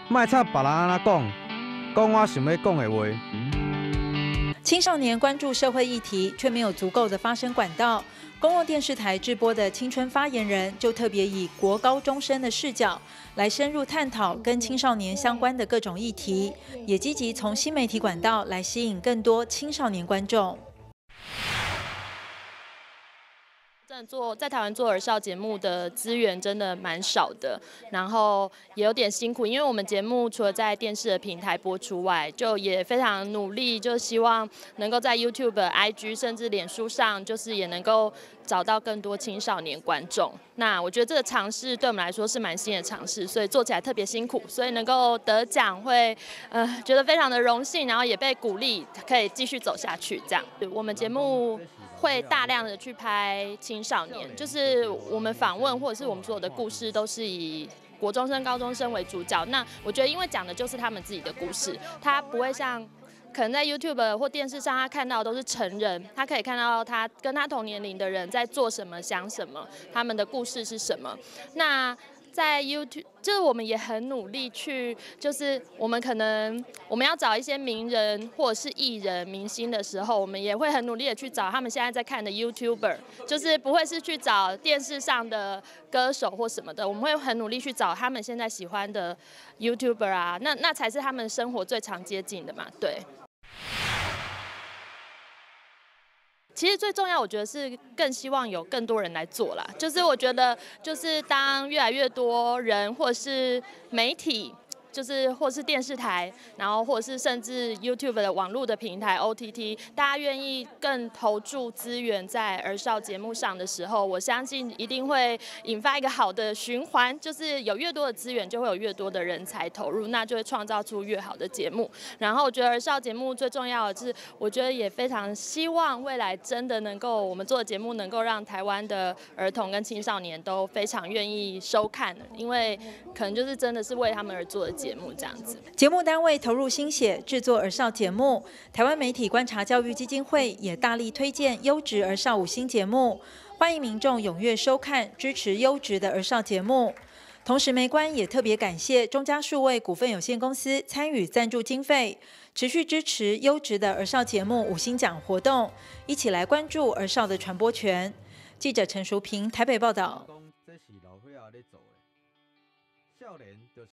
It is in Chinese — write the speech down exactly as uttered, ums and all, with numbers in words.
莫插别人安那讲，讲我想要讲的话。 青少年关注社会议题，却没有足够的发声管道。公共电视台直播的青春发言人，就特别以国高中生的视角来深入探讨跟青少年相关的各种议题，也积极从新媒体管道来吸引更多青少年观众。 做在台湾做儿少节目的资源真的蛮少的，然后也有点辛苦，因为我们节目除了在电视的平台播出外，就也非常努力，就希望能够在 YouTube、I G 甚至脸书上，就是也能够找到更多青少年观众。那我觉得这个尝试对我们来说是蛮新的尝试，所以做起来特别辛苦，所以能够得奖会呃觉得非常的荣幸，然后也被鼓励可以继续走下去。这样，我们节目会大量的去拍青少年，就是我们访问或者是我们所有的故事都是以国中生、高中生为主角。那我觉得，因为讲的就是他们自己的故事，他不会像可能在 YouTube 或电视上他看到的都是成人，他可以看到他跟他同年龄的人在做什么、想什么，他们的故事是什么。那在 YouTube， 就是我们也很努力去，就是我们可能我们要找一些名人或者是艺人、明星的时候，我们也会很努力的去找他们现在在看的 YouTuber， 就是不会是去找电视上的歌手或什么的，我们会很努力去找他们现在喜欢的 YouTuber 啊，那那才是他们生活最常接近的嘛，对。其实最重要，我觉得是更希望有更多人来做啦。就是我觉得，就是当越来越多人或者是媒体，就是或是电视台，然后或者是甚至 YouTube 的网络的平台 O T T， 大家愿意更投注资源在儿少节目上的时候，我相信一定会引发一个好的循环，就是有越多的资源，就会有越多的人才投入，那就会创造出越好的节目。然后我觉得儿少节目最重要的是，我觉得也非常希望未来真的能够我们做的节目能够让台湾的儿童跟青少年都非常愿意收看，因为可能就是真的是为他们而做的节目。节目这样子， 节目单位投入心血制作儿少节目，台湾媒体观察教育基金会也大力推荐优质儿少五星节目，欢迎民众踊跃收看，支持优质的儿少节目。同时，媒观也特别感谢中嘉数位股份有限公司参与赞助经费，持续支持优质的儿少节目五星奖活动，一起来关注儿少的传播权。记者陈淑平台北报道。